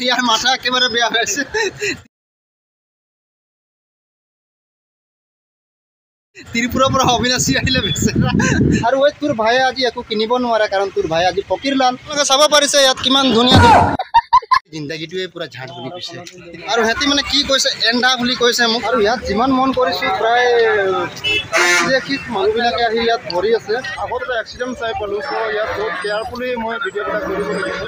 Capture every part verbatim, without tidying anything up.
ইয়াৰ মাথা একেবাৰে বেয়া হৈছে ত্ৰিপুৰাৰ পৰা অবিনাশী আহিলে বেচেৰা আৰু ওই তোৰ ভাই আজি একো কিনিব নোৱাৰে কাৰণ তোৰ ভাই আজি ফকিৰ লাল চাব পাৰিছে ইয়াত কিমান ধুনীয়া জিন্দাগীটোৱে পুৰা ঝাঁট বুলি কৈছে আৰু হেতি মানে কি কৈছে এণ্ডা বুলি কৈছে মোক আৰু ইয়াত যিমান মন কৰিছোঁ প্ৰায় দেখি মানুহবিলাকে আহি ইয়াত ভৰি আছে আগতে এক্সিডেণ্ট চাই পালোঁ চ' ইয়াত বহুত কেয়াৰফুলি মই ভিডিঅ'বিলাক কৰিব লাগিব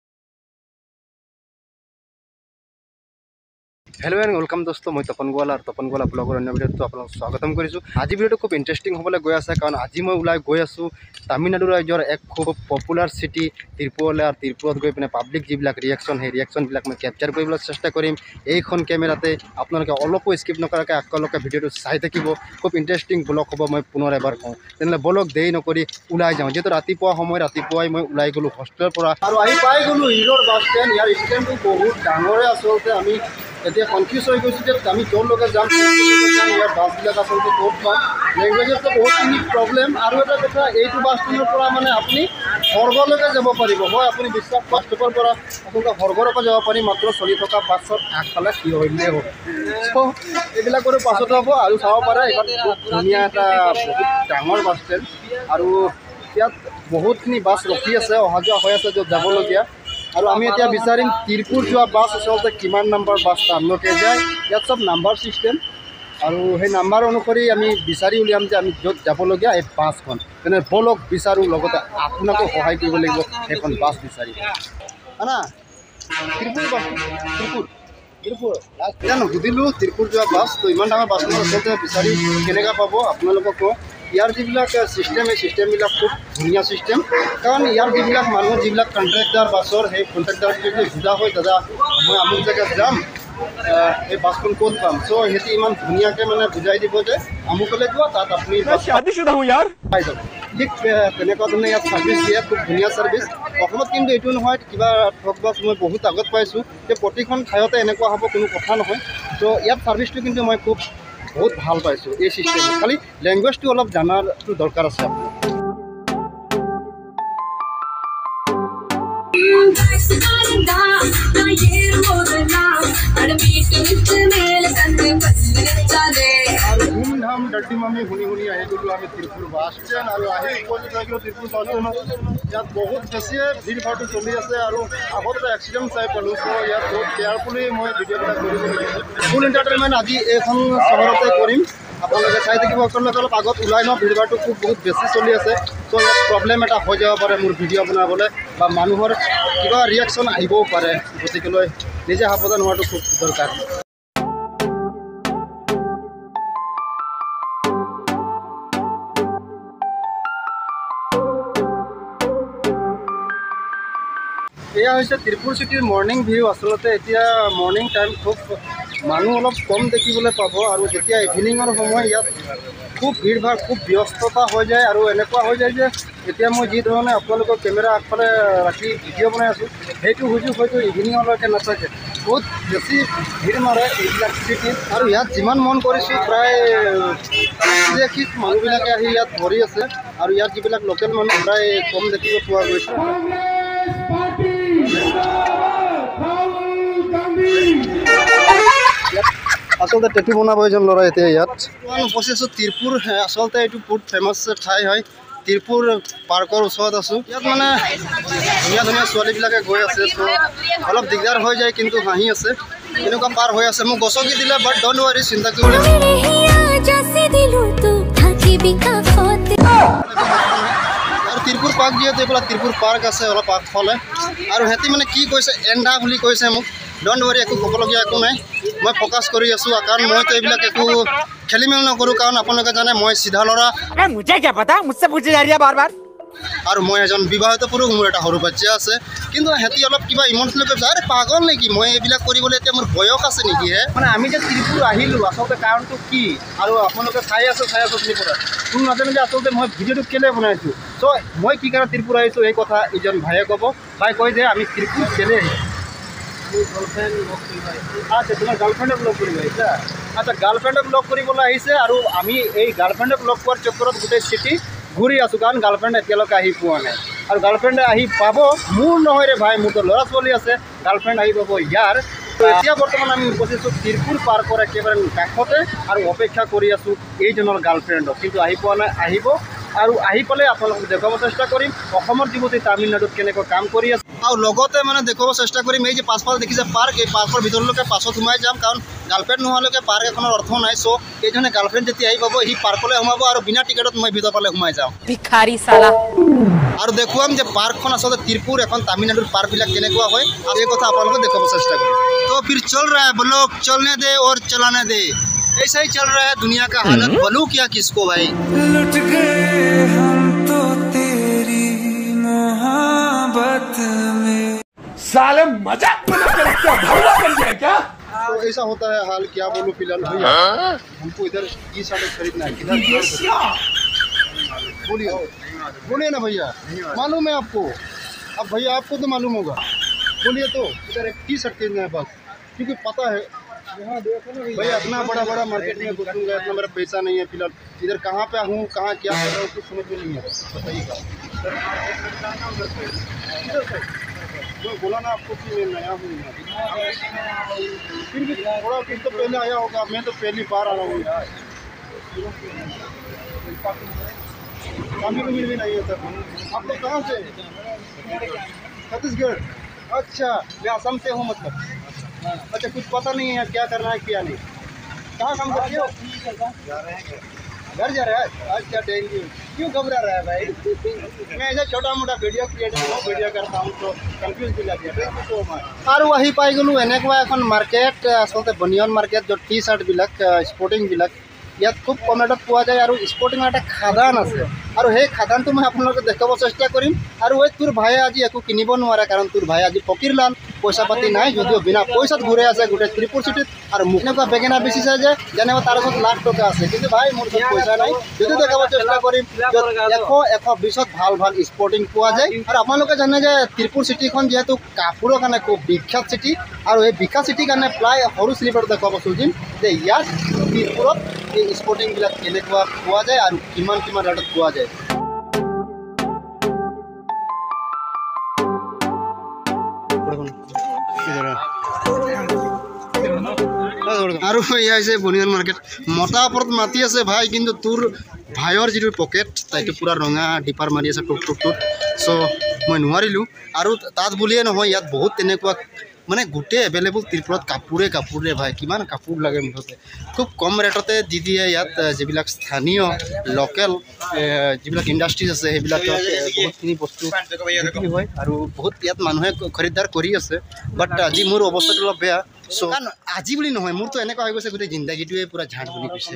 हेलो एंड वेलकम दोस्तों मैं तपन गोवाला और तपन गोवाला ब्लॉगर अन्य भिडिओ आपको स्वागतम करिसु आज भिडिओ खूब इंटरेस्टिंग होबले गई आछे कारण आज मैं उलाई गई आसु तमिलनाडु राज्यर एक खूब पपुलार सिटी तिरुपुर और तिरुपुरत गई पे पब्लिक जिबिलाक रिएक्शन है रिएक्शन बिलाक मैं कैप्चार কৰিবলৈ চেষ্টা কৰিম এইখন ক্যামেৰাতে আপোনালোকে অলপো স্কিপ নকৰাকৈ আকলকে ভিডিওটো চাই থাকিব খুব ইন্টাৰেস্টিং ব্লগ হ'ব মই পুনৰ এবাৰ কওঁ তেনে ব্লগ দেই নকৰি উলাই যাওঁ যেটো ৰাতিপুৱা সময় ৰাতিপুৱাই মই উলাই গলো হোষ্টেলৰ পৰা আৰু আহি পাই গলো হিৰৰ বাস ষ্টেণ্ড ইয়াৰ ষ্টেণ্ডটো বহুত ডাঙৰে আচলতে আমি এতিয়া কনফিউজ হৈ গৈছোঁ যে আমি য'ৰ লগে যাম ইয়াৰ বাছবিলাক আচলতে ক'ত পাম লেংগুৱেজতো বহুতখিনি প্ৰব্লেম আৰু এটা কথা এইটো বাছ ষ্টেণ্ডৰ পৰা মানে আপুনি সৰ্গলৈকে যাব পাৰিব হয় আপুনি বিশ্বাস বাছ ষ্টপৰ পৰা আপোনালোকে সৰ্গলৈকে যাব পাৰি মাত্ৰ চলি থকা বাছত আগফালে থিয় হৈলেই হ'ল চ' এইবিলাকৰো পাছত হ'ব আৰু চাব পাৰে এইখন খুব ধুনীয়া এটা বহুত ডাঙৰ বাছ ষ্টেণ্ড আৰু ইয়াত বহুতখিনি বাছ ৰখি আছে অহা যোৱা হৈ আছে য'ত যাবলগীয়া আৰু আমি এতিয়া বিচাৰিম তিৰুপুৰ যোৱা বাছ আচলতে কিমান নম্বৰ বাছ তালৈকে যায় ইয়াত চব নাম্বাৰ ছিষ্টেম আৰু সেই নাম্বাৰ অনুসৰি আমি বিচাৰি উলিয়াম যে আমি য'ত যাবলগীয়া এই বাছখন তেনে বলক বিচাৰোঁ লগতে আপোনাকো সহায় কৰিব লাগিব সেইখন বাছ বিচাৰি না তিৰুপুৰ বাছ তিৰুপুৰ তিৰুপুৰ এতিয়া সুধিলোঁ তিৰুপুৰ যোৱা বাছ তো ইমান ডাঙৰ বাছখন আচলতে বিচাৰি কেনেকৈ পাব আপোনালোকক কওঁ ইয়াৰ যিবিলাক ছিষ্টেম এই ছিষ্টেমবিলাক খুব ধুনীয়া ছিষ্টেম কাৰণ ইয়াৰ যিবিলাক মানুহ যিবিলাক কণ্ট্ৰেক্টাৰ বাছৰ সেই কণ্ট্ৰেক্টাৰ যদি সোধা হয় দাদা মই আমুক জেগাত যাম এই বাছখন ক'ত পাম চ' সিহঁতি ইমান ধুনীয়াকৈ মানে বুজাই দিব যে আমুকলৈ যোৱা তাত আপুনি পাই যাব ঠিক তেনেকুৱা ধৰণে ইয়াত ছাৰ্ভিচ দিয়ে খুব ধুনীয়া ছাৰ্ভিচ অসমত কিন্তু এইটো নহয় কিবা ঠগ বাছ মই বহুত আগত পাইছোঁ যে প্ৰতিখন ঠাইতে এনেকুৱা হ'ব কোনো কথা নহয় চ' ইয়াত ছাৰ্ভিচটো কিন্তু মই খুব बहुत ভাল পাইছোঁ এই সিস্টেম খালি ল্যাঙ্গুৱেজটো অলপ জানাৰটো দৰকাৰ আছে ধুমধাম ডাৰ্টি মামি শুনি শুনি আহি গ'লোঁ আমি তিৰুপুৰ বাছ ষ্টেণ্ড আৰু আহি উপস্থিত হৈ গ'লোঁ তিৰুপুৰ বাছ ষ্টেণ্ডত ইয়াত বহুত বেছিয়ে ভিৰ ভাৰটো চলি আছে আৰু আগতে এক্সিডেণ্ট চাই পালোঁ চ' ইয়াত বহুত কেয়াৰফুলি মই ভিডিঅ'বিলাক কৰিব লাগিব ফুল এণ্টাৰটেইনমেণ্ট আজি এইখন চহৰতে কৰিম আপোনালোকে চাই থাকিব আপোনালোকে অলপ আগত ওলাই ন ভিৰ ভাৰটো খুব বহুত বেছি চলি আছে চ' ইয়াত প্ৰব্লেম এটা হৈ যাব পাৰে মোৰ ভিডিঅ' বনাবলৈ বা মানুহৰ কিবা ৰিয়েকশ্যন আহিবও পাৰে গতিকেলৈ নিজে সাৱধান হোৱাটো খুব দৰকাৰ এয়া হৈছে তিৰুপুৰ চিটিৰ মৰ্ণিং ভিউ আচলতে এতিয়া মৰ্ণিং টাইম খুব মানুহ অলপ কম দেখিবলৈ পাব আৰু যেতিয়া ইভিনিঙৰ সময় ইয়াত খুব ভিৰ ভাৰ খুব ব্যস্ততা হৈ যায় আৰু এনেকুৱা হৈ যায় যে এতিয়া মই যি ধৰণে আপোনালোকৰ কেমেৰা আগফালে ৰাখি ভিডিঅ' বনাই আছোঁ সেইটো সুযোগ হয়তো ইভিনিঙলৈকে নাথাকে বহুত বেছি ভিৰ মাৰে এইবিলাক চিটিত আৰু ইয়াত যিমান মন কৰিছোঁ প্ৰায় দেখি মানুহবিলাকে আহি ইয়াত ভৰি আছে আৰু ইয়াত যিবিলাক লোকেল মানুহ প্ৰায় কম দেখিব পোৱা গৈছে আচলতে টেটু বনাব এজন ল'ৰা এতিয়া ইয়াত উপস্থিত আছোঁ তিৰুপুৰ আচলতে এইটো বহুত ফেমাছ ঠাই হয় তিৰুপুৰ পাৰ্কৰ ওচৰত আছোঁ ইয়াত মানে ধুনীয়া ধুনীয়া ছোৱালীবিলাকে গৈ আছে চ' অলপ দিগদাৰ হৈ যায় কিন্তু হাঁহি আছে এনেকুৱা পাৰ হৈ আছে মোক গছকি দিলে বাট ডণ্ট ৱাৰি চিন্তা কৰিলে আৰু তিৰুপুৰ পাৰ্ক যিহেতু এইফালে তিৰুপুৰ পাৰ্ক আছে অলপ আগফালে আৰু সিহঁতি মানে কি কৈছে এণ্ডা বুলি কৈছে মোক ডণ্ট ৱাৰি একো ক'বলগীয়া একো নাই মই ফ'কাছ কৰি আছোঁ কাৰণ মইতো এইবিলাক একো খেলি মেলি নকৰোঁ কাৰণ আপোনালোকে জানে মই চিধা ল'ৰা আৰু মই এজন বিবাহিত পুৰুষ মোৰ এটা সৰু বাচ্চা আছে কিন্তু সিহঁতি অলপ কিবা ইম'চনেল কৈছে আৰে পাগল নেকি মই এইবিলাক কৰিবলৈ এতিয়া মোৰ বয়স আছে নেকি হে মানে আমি যে তিৰুপুৰ আহিলোঁ আচলতে কাৰণটো কি আৰু আপোনালোকে চাই আছে চাই আছে তিৰুপুৰ কোনো নাজানে যে আচলতে মই ভিডিঅ'টো কেলৈ বনাইছোঁ চ' মই কি কাৰণে তিৰুপুৰ আহিছোঁ এই কথা এজন ভায়ে ক'ব ভাই কয় যে আমি তিৰুপুৰ কেলৈ আহিছোঁ আচ্ছা তোমাৰ গাৰ্লফ্ৰেণ্ডক লগ কৰিব আহিছা আচ্ছা গাৰ্লফ্ৰেণ্ডক লগ কৰিবলৈ আহিছে আৰু আমি এই গাৰ্লফ্ৰেণ্ডক লগ পোৱাৰ চক্কৰত গোটেই চিটি ঘূৰি আছোঁ কাৰণ গাৰ্লফ্ৰেণ্ড এতিয়ালৈকে আহি পোৱা নাই আৰু গাৰ্লফ্ৰেণ্ডে আহি পাব মোৰ নহয় ৰে ভাই মোৰতো ল'ৰা ছোৱালী আছে গাৰ্লফ্ৰেণ্ড আহি পাব ইয়াৰ। তো এতিয়া বৰ্তমান আমি উপস্থিত তিৰপুৰ পাৰ্কৰ একেবাৰে কাষতে আৰু অপেক্ষা কৰি আছোঁ এইজনৰ গাৰ্লফ্ৰেণ্ডক, কিন্তু আহি পোৱা নাই। আহিব আৰু আহি পালে আপোনালোকক দেখুৱাব চেষ্টা কৰিম অসমৰ যুৱতী তামিলনাডুত কেনেকৈ কাম কৰি আছে, আৰু লগতে মানে দেখুৱাব চেষ্টা কৰিম এই যে পাছফাল দেখিছে পাৰ্ক, এই পাৰ্কৰ ভিতৰলৈকে পাছত সোমাই যাম, কাৰণ গাৰ্লফ্ৰেণ্ড নোহোৱালৈকে পাৰ্ক এখনৰ অৰ্থ নাই। চ' এইজনে গাৰ্লফ্ৰেণ্ড যেতিয়া আহি পাব সি পাৰ্কলৈ সোমাব আৰু বিনা টিকেটত মই ভিতৰ ফালে সোমাই যাম ভিখাৰী চালা, আৰু দেখুৱাম যে পাৰ্কখন আচলতে তিৰপুৰ এখন তামিলনাডুৰ পাৰ্কবিলাক কেনেকুৱা হয়, আৰু এই কথা আপোনালোকে দেখুৱাব চেষ্টা কৰিম। তো ফিৰ চল ৰহা है बोलो, चलने दे और चलाने दे, ऐसा ही चल रहा है दुनिया का हालत, बोलूं क्या किसको भाई। लुट गए हम तो तेरी मोहब्बत में, साले मजाक बना कर क्या भगवा बन गया क्या? तो ऐसा होता है हाल, क्या बोलूं फिलहाल भैया, हमको इधर टी शर्ट खरीदना है। बोलिए बोलिए ना भैया, मालूम है आपको? अब भैया आपको तो मालूम होगा, बोलिए तो इधर एक टी शर्ट खरीदना है बस, क्योंकि पता है भैया इतना बड़ा बड़ा मार्केट में घुसूंगा, इतना मेरा पैसा नहीं है फिलहाल, इधर कहाँ पे हूँ कहाँ क्या कर रहा हूँ कुछ समझ में नहीं है, बताइएगा। जो बोला ना आपको कि मैं नया हूँ, फिर भी थोड़ा कुछ तो पहले आया होगा, मैं तो पहली बार आ रहा हूँ यार, काफी भी मिल भी नहीं है सर। आप लोग कहाँ से? छत्तीसगढ़। अच्छा, मैं असम से हूँ मतलब। अच्छा, कुछ पता नहीं है क्या करना है क्या नहीं। कहाँ काम करते हो? घर जा रहा है? अच्छा, थैंक यू। क्यों घबरा रहा है भाई? मैं ऐसा छोटा मोटा वीडियो क्रिएटर हूँ, वीडियो करता हूँ तो कन्फ्यूज भी लग गया। और वही पाई गलू এনেকুৱা এখন মাৰ্কেট, আচলতে বনিয়ন মাৰ্কেট, য'ত টি চাৰ্টবিলাক স্পৰ্টিংবিলাক ইয়াত খুব কম ৰেটত পোৱা যায়, আৰু স্পৰ্টিঙৰ এটা খাদান আছে, আৰু সেই খাদানটো মই আপোনালোকক দেখাব চেষ্টা কৰিম। আৰু এই তোৰ ভায়ে আজি একো কিনিব নোৱাৰে, কাৰণ তোৰ ভাই আজি ফকীৰ লাল, পইচা পাতি নাই, যদিও বিনা পইচাত ঘূৰে আছে গোটেই ত্ৰিপুৰ চিটিত, আৰু মোক এনেকুৱা বেঙেনা বেচিছে যে যেনেকুৱা তাৰ ওচৰত লাখ টকা আছে, কিন্তু ভাই মোৰ ওচৰত পইচা নাই, যদিও দেখাব চেষ্টা কৰিম। এশ এশ বিছত ভাল ভাল স্পৰ্টিং পোৱা যায়, আৰু আপোনালোকে জানে যে ত্ৰিপুৰ চিটিখন যিহেতু কাপোৰৰ কাৰণে খুব বিখ্যাত চিটি, আৰু এই বিখ্যাত চিটিৰ কাৰণে প্ৰায় সৰু শ্লিপাৰটো দেখুৱাব খুজিম যে ইয়াত ত্ৰিপুৰত এই স্পৰ্টিংবিলাক কেনেকুৱা পোৱা যায় আৰু কিমান কিমান ৰেটত পোৱা যায়। আৰু এয়া হৈছে বনিয়ান মাৰ্কেট, মতা ওপৰত মাতি আছে ভাই, কিন্তু তোৰ ভাইৰ যিটো পকেট তাইটো পূৰা ৰঙা ডিপাৰ মাৰি আছে টুক টুক টুক। চ' মই নোৱাৰিলোঁ, আৰু তাত বুলিয়ে নহয় ইয়াত বহুত তেনেকুৱা মানে গোটেই এভেইলেবল ত্ৰিপুৰাত কাপোৰে কাপোৰে ভাই, কিমান কাপোৰ লাগে মুঠতে, খুব কম ৰেটতে দি দিয়ে ইয়াত। যিবিলাক স্থানীয় লোকেল যিবিলাক ইণ্ডাষ্ট্ৰিজ আছে সেইবিলাকত বহুতখিনি বস্তু বিক্ৰী হয়, আৰু বহুত ইয়াত মানুহে খৰিদাৰ কৰি আছে। বাট আজি মোৰ অৱস্থাটো অলপ বেয়া। চ' কাৰণ আজি বুলি নহয়, মোৰতো এনেকুৱা হৈ গৈছে গোটেই জিন্দাগীটোৱে পূৰা ঝাঁট বনি গৈছে।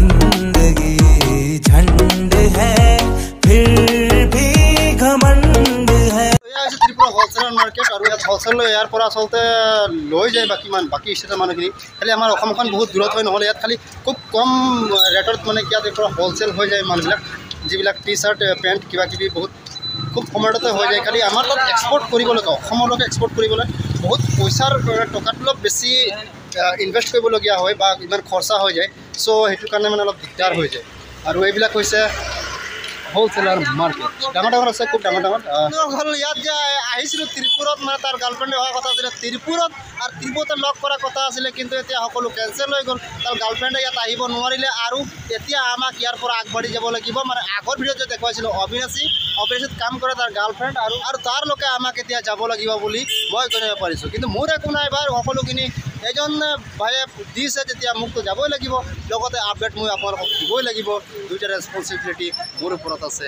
ত্ৰিপুৰা হ'লচেলাৰ মাৰ্কেট, আৰু ইয়াত হ'লচেল ইয়াৰ পৰা আচলতে লৈ যায় বাকী মান বাকী ষ্টেটৰ মানুহখিনি, খালি আমাৰ অসমখন বহুত দূৰত হয়, নহ'লে ইয়াত খালি খুব কম ৰেটত মানে ইয়াত পৰা হ'লচেল হৈ যায় মালবিলাক, যিবিলাক টি চাৰ্ট পেণ্ট কিবা কিবি বহুত খুব কম ৰেটতে হৈ যায়। খালি আমাৰ তাত এক্সপৰ্ট কৰিবলগীয়া, অসমলৈকে এক্সপৰ্ট কৰিবলৈ বহুত পইচাৰ টকাটো অলপ বেছি ইনভেষ্ট কৰিবলগীয়া হয় বা ইমান খৰচা হৈ যায়। চ' সেইটো কাৰণে মানে অলপ দিগদাৰ হৈ যায়। আৰু এইবিলাক হৈছে হ'লচেলাৰ মাৰ্কেট, ডাঙৰ ডাঙৰ আছে, খুব ডাঙৰ ডাঙৰ। হ'ল ইয়াত যে আহিছিলোঁ ত্ৰিপুৰত, মানে তাৰ গাৰ্লফ্ৰেণ্ডে অহা কথা আছিলে ত্ৰিপুৰত, আৰু ত্ৰিপুৰতে লগ কৰা কথা আছিলে, কিন্তু এতিয়া সকলো কেঞ্চেল হৈ গ'ল। তাৰ গাৰ্লফ্ৰেণ্ডে ইয়াত আহিব নোৱাৰিলে, আৰু এতিয়া আমাক ইয়াৰ পৰা আগবাঢ়ি যাব লাগিব। মানে আগৰ ভিডিঅ'ত যে দেখুৱাইছিলোঁ অবিনাশী, অবিনাশীত কাম কৰে তাৰ গাৰ্লফ্ৰেণ্ড, আৰু আৰু তাৰ লোকে আমাক এতিয়া যাব লাগিব বুলি মই জানিব পাৰিছোঁ। কিন্তু মোৰ একো নাই বাৰু, সকলোখিনি এজন ভাইয়ে দিছে যেতিয়া মোকতো যাবই লাগিব, লগতে আপডেট মই আপোনালোকক দিবই লাগিব। দুইটা ৰেছপনচিবিলিটি মোৰ ওপৰত আছে।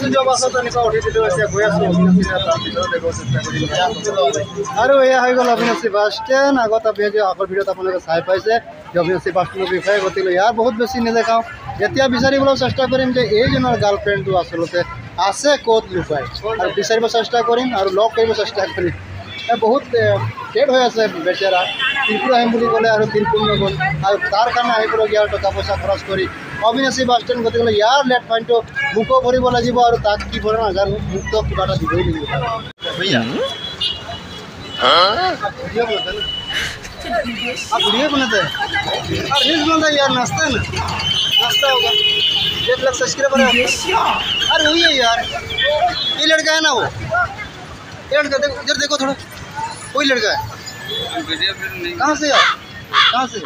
আৰু এয়া হৈ গ'ল অবিনাশী বাছ ষ্টেণ্ড। আগত আপুনি আগৰ ভিডিঅ'ত আপোনালোকে চাই পাইছে যে অবিনাশী বাছ ষ্টেণ্ডৰ বিষয়ে, গতিকে ইয়াৰ বহুত বেছি নেদেখাওঁ। এতিয়া বিচাৰিবলৈ চেষ্টা কৰিম যে এইজনৰ গাৰ্লফ্ৰেণ্ডটো আচলতে আছে ক'ত লুকাই, আৰু বিচাৰিব চেষ্টা কৰিম আৰু লগ কৰিব চেষ্টা কৰিম। বহুত ডেট হৈ আছে বেচেৰা, ত্ৰিপুৰ আহিম বুলি ক'লে আৰু ত্ৰিপুৰ নগ'ল, আৰু তাৰ কাৰণে আহিবলগীয়া টকা পইচা খৰচ কৰি অবিনাশী বাছ ষ্টেণ্ড। গতিকে ইয়াৰ লেট ফাইনটো মোকো ভৰিব লাগিব, আৰু তাক কি ভৰে নাজানো, মোকতো কিবা এটা দিবই লাগিব। भैया वीडियो बनाते हैं आप वीडियो बनाते हैं और रील्स बनाते हैं यार, नाश्ता है ना, नाश्ता होगा, एक लाख सब्सक्राइबर है अरे वही है यार, ये लड़का है ना, वो ये लड़का देखो इधर देखो थोड़ा, कोई लड़का है? कहाँ से यार? कहाँ से?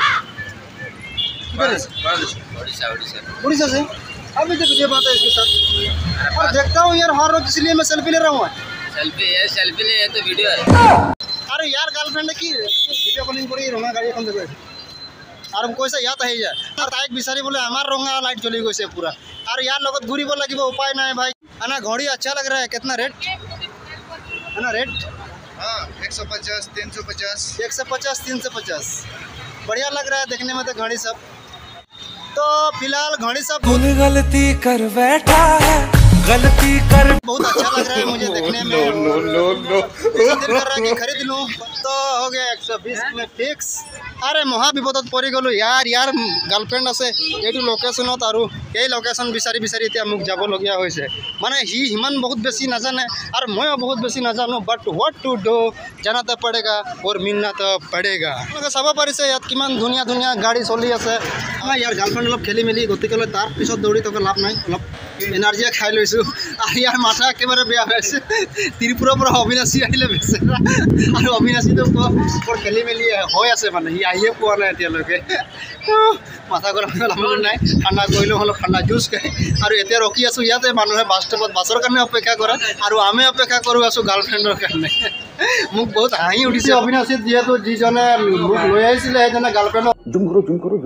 उड़ीसा से। अभी तो वीडियो बनाता है इसके साथ और देखता हूँ यार हर रोज, इसलिए मैं सेल्फी ले रहा हूँ। सेल्फी है, सेल्फी ले तो वीडियो है। अरे यार गर्लफ्रेंड की वीडियो कॉलिंग करी रोमा गाड़ी এখন দেখবে আর কৈছে ইয়াত আহি যায় আর তাইক বিচাৰি বলে আমার রঙা লাইট জ্বলি গৈছে পুরা আর ইয়ার লগত ঘুরিব লাগিব উপায় নাই ভাই। আনা ঘড়ি अच्छा लग रहा है। कितना रेट है ना? रेट हाँ एक सौ पचास तीन सौ पचास एक सौ पचास तीन सौ पचास बढ़िया लग रहा है देखने में तो घड़ी सब। तो फिलहाल घड़ी सब गलती कर बैठा है, गलती कर बहुत अच्छा लग रहा है मुझे देखने में। नो नो नो दिल कर रहा है कि खरीद लूं। तो हो गया एक सौ बीस में फिक्स। अरे महा विपदत पड़ी गलो यार यार गार्लफ्रेंड আছে এইটো লোকেশনত আৰু এই লোকেশন বিচাৰি বিচাৰি এতিয়া মোক যাবলগীয়া হৈছে। মানে হি হিমান বহুত বেছি নাজানে আৰু ময়ো বহুত বেছি নাজানো বাট হোৱাট টু ডু জানাতে পড়েগা और मिलना तो पड़ेगा। আপোনালোকে চাব পাৰিছে ইয়াত কিমান ধুনীয়া ধুনীয়া গাড়ী চলি আছে। আমাৰ ইয়াৰ গাৰ্লফ্ৰেণ্ড অলপ খেলি মেলি গতিকেলৈ তাৰ পিছত দৌৰি থকা লাভ নাই। অলপ এনাৰ্জিয়ে খাই লৈছোঁ আৰু ইয়াৰ মাথা একেবাৰে বেয়া হৈ আছে। ত্ৰিপুৰাৰ পৰা অবিনাশী আহিলে বেচেৰা আৰু অবিনাশীটো বৰ খেলি মেলি হৈ আছে মানে সি আহিয়ে পোৱা নাই এতিয়ালৈকে। মাথা গৰম লাভ নাই। ঠাণ্ডা কৰিলেও অলপ ঠাণ্ডা জুচ খাই আৰু এতিয়া ৰখি আছোঁ ইয়াতে। মানুহে বাছ ষ্টপত বাছৰ কাৰণে অপেক্ষা কৰে আৰু আমি অপেক্ষা কৰি আছোঁ গাৰ্লফ্ৰেণ্ডৰ কাৰণে। মোক বহুত হাঁহি উঠিছে অবিনাশীত যিহেতু যিজনে মোক লৈ আহিছিলে সেইজনে গাৰ্লফ্ৰেণ্ডক জুম কৰোঁ জুম কৰোঁ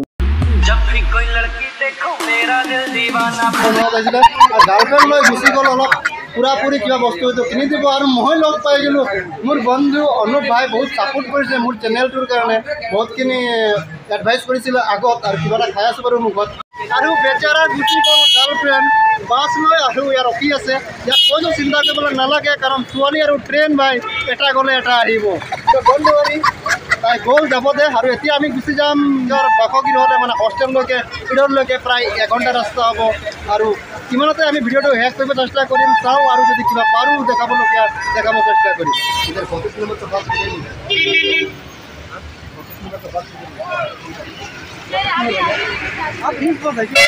গাৰ্লফ্ৰেণ্ড লৈ গুচি গ'ল। অলপ পুৰাপুৰি কিবা বস্তু হয়তো কিনি দিব আৰু মই লগ পাই গ'লোঁ। মোৰ বন্ধু অনুপ ভাই বহুত ছাপোৰ্ট কৰিছে মোৰ চেনেলটোৰ কাৰণে, বহুতখিনি এডভাইচ কৰিছিলে আগত আৰু কিবা এটা খাই আছোঁ বাৰু মুখত। আৰু বেচাৰা গুচি গ'ল গাৰ্লফ্ৰেণ্ড বাছ লৈ আৰু ইয়াত ৰখি আছে। ইয়াত কোনো চিন্তা কৰিবলৈ নালাগে কাৰণ ছোৱালী আৰু ট্ৰেইন ভাই এটা গ'লে এটা আহিব। তো বন্ধু আমি তাই গ'ল যাব দে আৰু এতিয়া আমি গুচি যাম নিজৰ বাসগৃহলৈ মানে হোষ্টেললৈকে। ইডৰলৈকে প্ৰায় এঘণ্টা ৰাস্তা হ'ব আৰু কিমানতে আমি ভিডিঅ'টো শেষ কৰিব চেষ্টা কৰিম। চাওঁ আৰু যদি কিবা পাৰোঁ দেখাবলগীয়া দেখাব চেষ্টা কৰিম। ইধৰ পঁচিছ নম্বৰটো বাছ आप ठीक हो भाई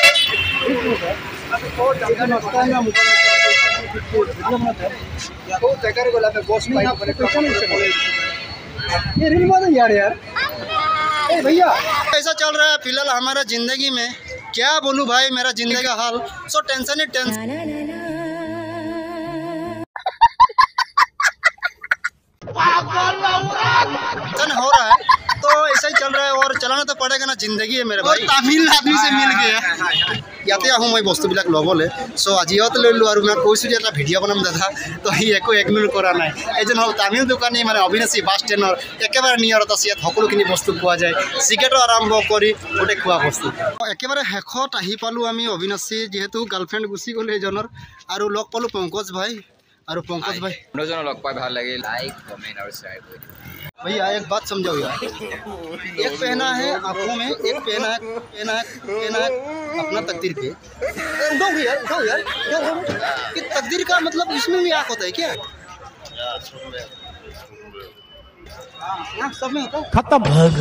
यार यार भैया ऐसा चल रहा है फिलहाल हमारा जिंदगी में। क्या बोलूं भाई मेरा जिंदगी का हाल। सो टेंशन ही टेंशन हो रहा है। तो ऐसा ही चल रहा है और चलाना तो पड़ेगा ना, जिंदगी है मेरे भाई। तमिल आदमी से मिल गया ইয়াতে আহোঁ মই বস্তুবিলাক ল'বলৈ। চ' আজি ইয়াতে লৈ লো আৰু মই কৈছোঁ যে এটা ভিডিঅ' বনাম দাদা, তো সি একো ইগনোৰ কৰা নাই। এজন হ'ল তামিল দোকানী মানে অবিনাশী বাছ ষ্টেণ্ডৰ একেবাৰে নিয়ৰত আছে। ইয়াত সকলোখিনি বস্তু পোৱা যায়, চিগাৰেটৰ আৰম্ভ কৰি গোটেই খোৱা বস্তু। একেবাৰে শেষত আহি পালোঁ আমি অবিনাশী, যিহেতু গাৰ্লফ্ৰেণ্ড গুচি গ'ল এইজনৰ। আৰু লগ পালোঁ পংকজ ভাই আৰু পংকজ ভাই দুজনক লগ পাই ভাল লাগিল। লাইক কমেণ্ট আৰু শ্বেয়াৰ কৰি দিওঁ। भैया एक बात समझो यार, एक पहना है आंखों में, एक पहना है पहना है पहना है अपना तकदीर पे। उठाओ यार उठाओ यार कि तकदीर का मतलब इसमें भी आँख होता है क्या? हाँ सब में होता है। खत्म।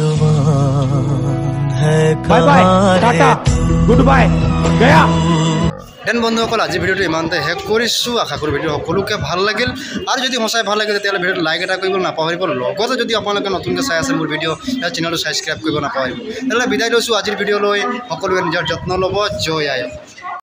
भगवान है bye bye tata goodbye गया। দেন বন্ধুসকল আজি ভিডিঅ'টো ইমানতে শেষ কৰিছোঁ। আশা কৰোঁ ভিডিঅ' সকলোকে ভাল লাগিল আৰু যদি সঁচাই ভাল লাগে তেতিয়াহ'লে ভিডিঅ'টো লাইক এটা কৰিব নাপাহৰিব। লগতে যদি আপোনালোকে নতুনকৈ চাই আছে মোৰ ভিডিঅ' ইয়াৰ চেনেলটো ছাবস্ক্ৰাইব কৰিব নাপাহৰিব। তেনেহ'লে বিদায় লৈছোঁ আজিৰ ভিডিঅ'লৈ। সকলোৱে নিজৰ যত্ন ল'ব। জয় আই অসম।